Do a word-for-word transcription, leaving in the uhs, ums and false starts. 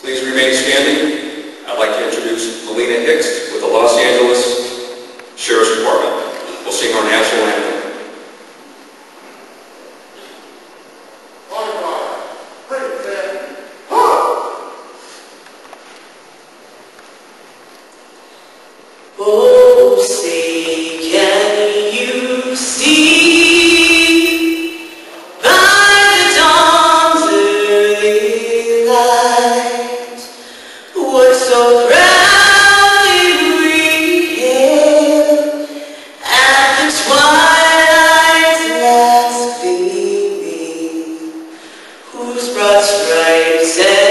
Please remain standing. I'd like to introduce Millena with the Los Angeles Sheriff's Department. We'll sing our national anthem. Oh, say, can you see by the dawn's early light what so proudly we hailed at the twilight's last gleaming, whose broad stripes and